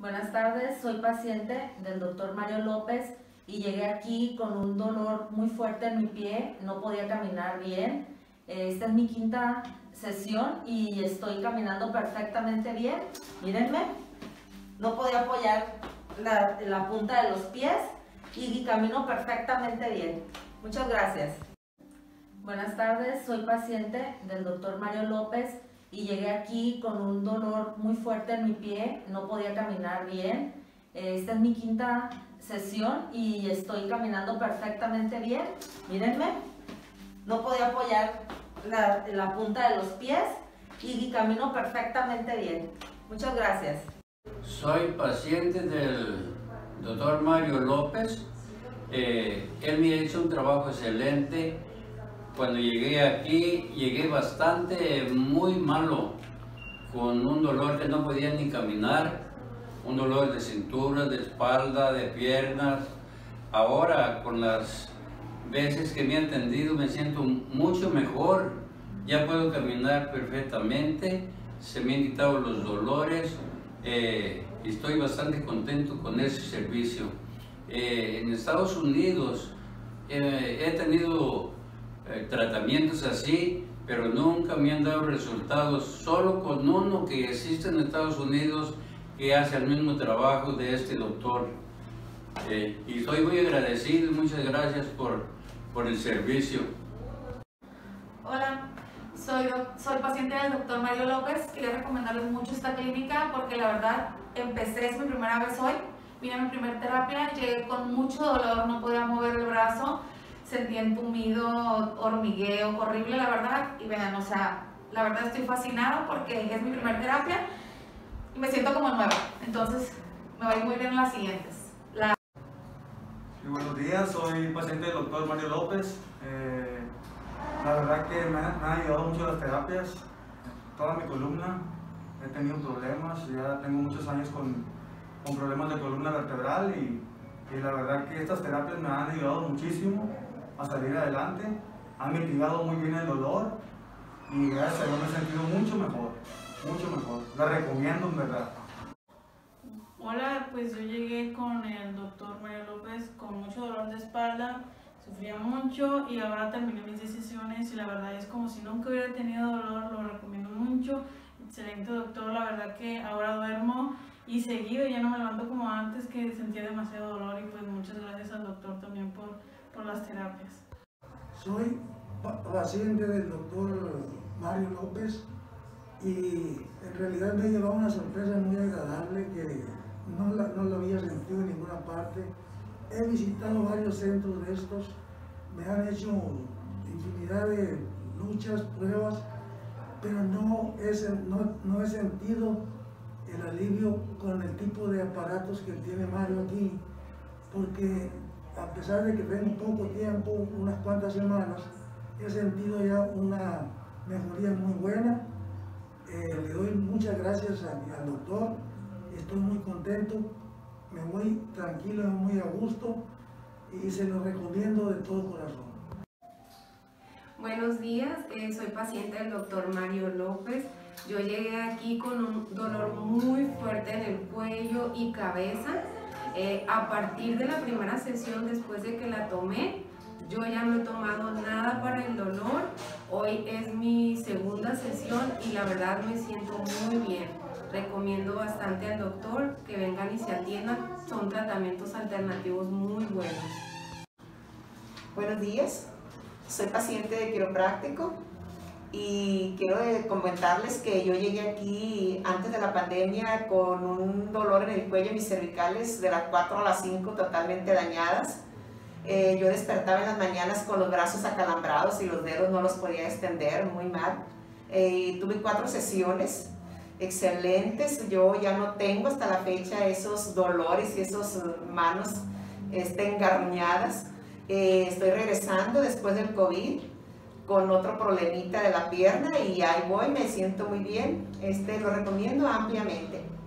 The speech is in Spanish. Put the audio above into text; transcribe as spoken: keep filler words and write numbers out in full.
Buenas tardes, soy paciente del doctor Mario López y llegué aquí con un dolor muy fuerte en mi pie, no podía caminar bien. Esta es mi quinta sesión y estoy caminando perfectamente bien. Mírenme, no podía apoyar la, la punta de los pies y camino perfectamente bien. Muchas gracias. Buenas tardes, soy paciente del doctor Mario López y llegué aquí con un dolor muy fuerte en mi pie, no podía caminar bien. Esta es mi quinta sesión y estoy caminando perfectamente bien. Mírenme, no podía apoyar la, la punta de los pies y camino perfectamente bien. Muchas gracias. Soy paciente del doctor Mario López. Eh, él me ha hecho un trabajo excelente. Cuando llegué aquí, llegué bastante muy malo, con un dolor que no podía ni caminar, un dolor de cintura, de espalda, de piernas. Ahora, con las veces que me he atendido, me siento mucho mejor, ya puedo caminar perfectamente, se me han quitado los dolores, eh, y estoy bastante contento con ese servicio. Eh, en Estados Unidos eh, he tenido Eh, tratamientos así, pero nunca me han dado resultados, solo con uno que existe en Estados Unidos que hace el mismo trabajo de este doctor. Eh, y estoy muy agradecido, muchas gracias por, por el servicio. Hola, soy, soy paciente del doctor Mario López. Quería recomendarles mucho esta clínica porque la verdad empecé, es mi primera vez hoy, vine a mi primera terapia, llegué con mucho dolor, no podía mover el brazo, sentí entumido, hormigueo, horrible la verdad, y vean, o sea, la verdad estoy fascinada porque es mi primera terapia y me siento como nueva, entonces me va a ir muy bien en las siguientes. La... Sí, buenos días, soy paciente del doctor Mario López. Eh, la verdad que me han, me han ayudado mucho las terapias, toda mi columna, he tenido problemas, ya tengo muchos años con, con problemas de columna vertebral y, y la verdad que estas terapias me han ayudado muchísimo a salir adelante, han mitigado muy bien el dolor y gracias a Dios me he sentido mucho mejor, mucho mejor. La recomiendo en verdad. Hola, pues yo llegué con el doctor Mario López con mucho dolor de espalda, sufría mucho y ahora terminé mis decisiones y la verdad es como si nunca hubiera tenido dolor, lo recomiendo mucho. Excelente doctor, la verdad que ahora duermo y seguido, ya no me levanto como antes que sentía demasiado dolor y pues muchas gracias al doctor también por por las terapias. Soy paciente del doctor Mario López y en realidad me ha llevado una sorpresa muy agradable que no la, no la había sentido en ninguna parte. He visitado varios centros de estos, me han hecho infinidad de luchas, pruebas, pero no he, no, no he sentido el alivio con el tipo de aparatos que tiene Mario aquí, porque a pesar de que tengo poco tiempo, unas cuantas semanas, he sentido ya una mejoría muy buena. Eh, le doy muchas gracias a, al doctor, estoy muy contento, me voy tranquilo, muy a gusto y se lo recomiendo de todo corazón. Buenos días, eh, soy paciente del doctor Mario López. Yo llegué aquí con un dolor muy fuerte en el cuello y cabeza. Eh, a partir de la primera sesión, después de que la tomé, yo ya no he tomado nada para el dolor. Hoy es mi segunda sesión y la verdad me siento muy bien. Recomiendo bastante al doctor que vengan y se atiendan. Son tratamientos alternativos muy buenos. Buenos días, soy paciente de quiropráctico y quiero comentarles que yo llegué aquí antes de la pandemia con un dolor en el cuello y mis cervicales de las cuatro a las cinco totalmente dañadas. Eh, yo despertaba en las mañanas con los brazos acalambrados y los dedos no los podía extender, muy mal. Eh, tuve cuatro sesiones excelentes, yo ya no tengo hasta la fecha esos dolores y esas manos este, engarruñadas. Eh, estoy regresando después del COVID con otro problemita de la pierna y ahí voy, me siento muy bien, este, lo recomiendo ampliamente.